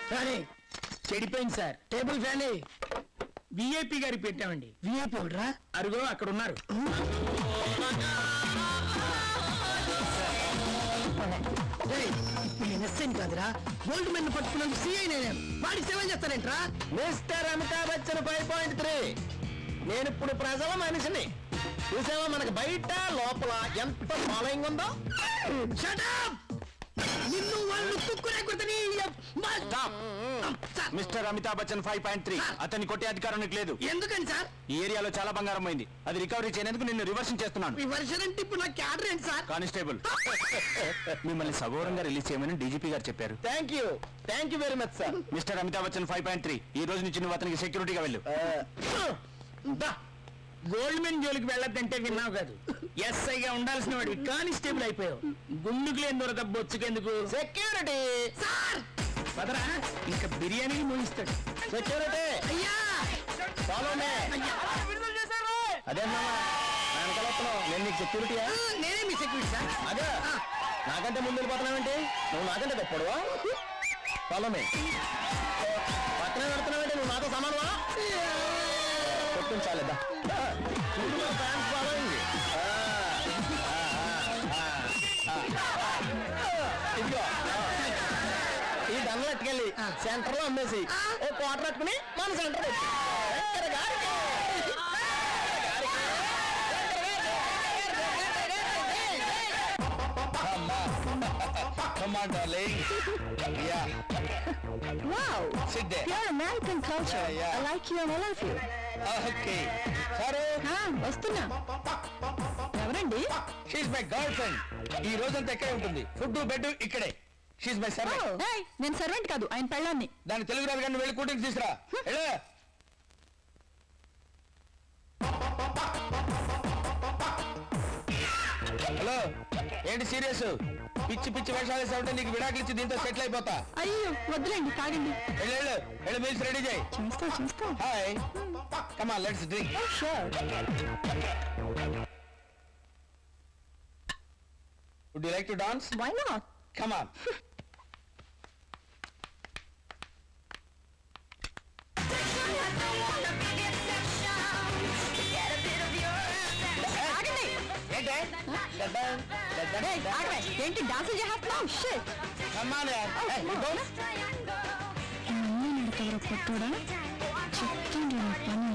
కానీ చెడిపోయింది sir. Table fan VIP గారికి పెట్టామండి. విఐపి ఒకట్రా? అరుగో అక్కడ ఉన్నారు. ఎస్ఐని కాదురా, గోల్డ్ మెన్ పట్టుకున్నందుకు సిఐ నేను. వాడికి సేవ చేస్తానేంట్రా? మిస్టర్ అమితాబ్ బచ్చన్ 5.3. నేను ఇప్పుడు ప్రజల మనిషిని. చూసావా మనకి బయట లోపల ఎంత ఫాలోయింగ్ ఉందో. నిన్ను వాళ్ళు కుక్కునే కొడుతని. మిస్టర్ అమితాబ్ బచ్చన్ 5.3 అతన్ని కొట్టే అధికారం నీకు లేదు. ఎందుకని సార్? ఈ ఏరియాలో చాలా బంగారం పోయింది, అది రికవరీ చేయడానికి నిన్ను రివర్షన్ చేస్తున్నాను. రివర్షన్ అంటే ఇప్పుడు నా క్యాడర్ ఏంటి సార్? కానిస్టేబుల్ మిమ్మల్ని సగౌరవంగా రిలీజ్ చేయమని డీజీపీ గారు చెప్పారు. Thank you very much sir. Mister Amitabh Bachchan 5.3 ఈ రోజు నుంచి నువ్వు అతనికి సెక్యూరిటీగా వెళ్ళు. గోల్డ్ మెన్ జోలికి వెళ్ళొద్దంటే విన్నావు కాదు. ఎస్ఐగా ఉండాల్సిన వాడివి కానిస్టేబుల్ అయిపోయావు. గుండుకులేని దొరక బొచ్చుకెందుకు? సెక్యూరిటీ సార్ పదరా, ఇంకా బిర్యానీ మోగిస్తాడు. సెక్యూరిటీ అయ్యా, ఫాలో మీ. అదే నేను నీకు సెక్యూరిటీయా? నేనే మీ సెక్యూరిటీ సార్. అదే నాకంటే ముందు వెళ్ళిపోతున్నావేంటి? నువ్వు నాకంటే గొప్పడు. Follow me. పక్కన పెడుతున్నావేంటి? నువ్వు నాతో సమానమా? కొట్టించాలేదా ఫ్యాన్స్ ఫాలోయింగ్. ఇదిగో ఈ దండలు ఎట్టుకెళ్ళి సెంటర్ లో అమ్మేసి ఓ కోట పెట్టుకుని మన centre Come on, darling. Yeah. Wow. Sit there. Pure American culture. Yeah. I like you and I love you. Okay. Saru. వస్తున్నా. ఎవరండి? She's my girlfriend. ఈ రోజంతా ఇక్కడే ఉంటుంది. ఫుడ్ బెడ్ ఇక్కడే. She's my servant. నేను సర్వెంట్ కాదు, ఆయన పెళ్ళాన్ని. దాని తెలుగు రాదు కానీ వెళ్ళి కూటింగ్ తీసుకురా. వెళ్ళు. హలో, ఏంటి సీరియస్? పిచ్చి పిచ్చి వేషాలు వేసావుంటే నీకు విడాకులు ఇచ్చి దీంతో సెటిల్ అయిపోతా. అయ్యో వద్దులేండి, తాగండి. వెళ్ళు మీల్స్ రెడీ చేయి. చూస్తా. Hi, come on let's drink. Sure. Would you like to dance? Why not? Come on. ఏంటి డాన్స్ చేస్తున్నావు? షిట్. పొట్టుడా చెప్తుండే పని.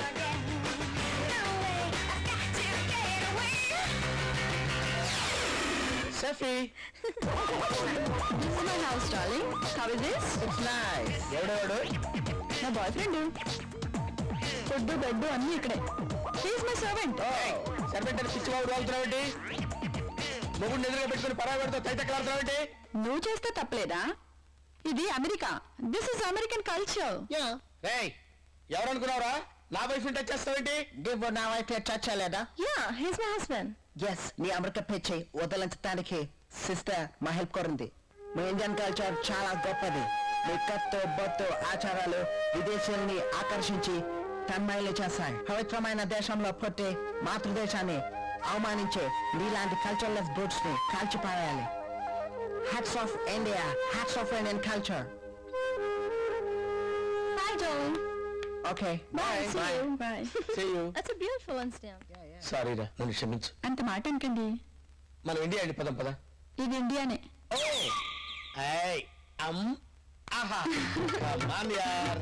Sophie. This is my house, darling. How is this? It's nice. ఎవడు? నా బాయ్ ఫ్రెండ్. ఫుడ్ బెడ్ అన్నీ ఇక్కడే. He is my servant. Servant అని పిచ్చి వాడు వాళ్తున్నావేంటి? మొగుడిని ఎదురుగా పెట్టుకుని పరాగడితో తైతక్కలాడుతున్నావేంటి? నువ్వు చేస్తే తప్పలేదా? ఇది America. This is American culture. ఎవరనుకున్నావురా? నా వైఫ్ టచ్ చేస్తావేంటి? నా వైఫ్ టచ్ చేయలేదా? Yeah, he is my husband. Yes, నీ అమెరికా పిచ్చి వదలించడానికి సిస్టర్ మా హెల్ప్ కోరింది. మీ ఇండియన్ కల్చర్ చాలా గొప్పది. మీ కత్తు బొత్తు ఆచారాలు విదేశీయుల్ని ఆకర్షించి తన్మయలు చేస్తాయి. పవిత్రమైన దేశంలో పుట్టి మాతృదేశాన్ని అవమానించే నీలాంటి కల్చర్లెస్ బ్రూట్స్ ని కాల్చిపారేయాలి. Hats off India, hats off Indian culture. Hi, darling. Okay. Bye. See you. Bye. See you. That's a beautiful one stamp. Sorry రా, నన్ను క్షమించు. అంత మాట అనకండి. మనం ఇండియా అండి, పదం పద. ఇది ఇండియానే. ఆహా, come on yaar.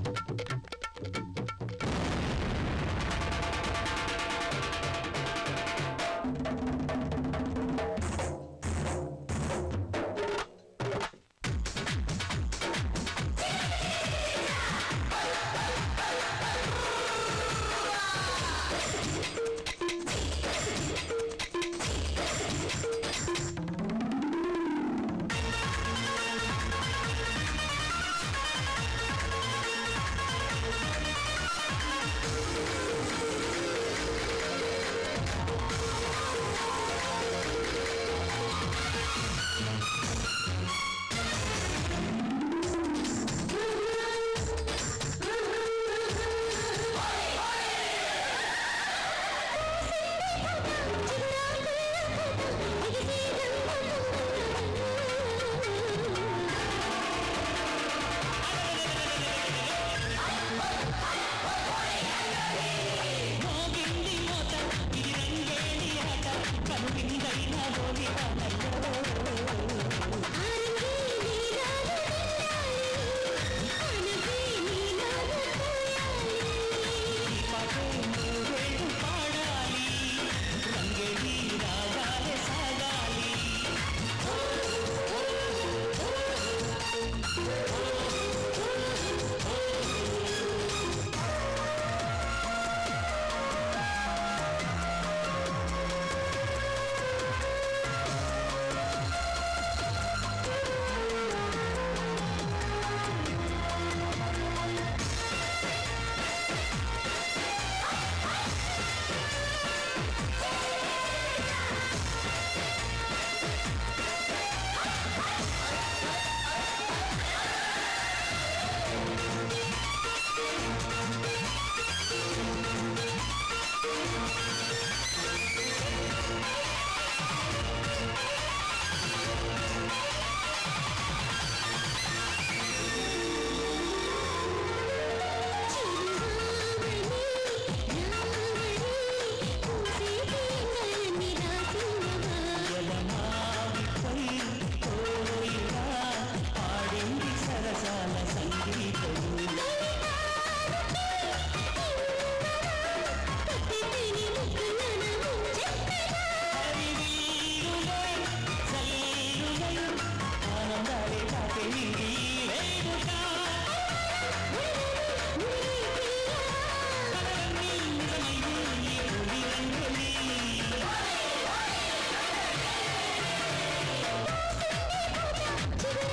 చిగురు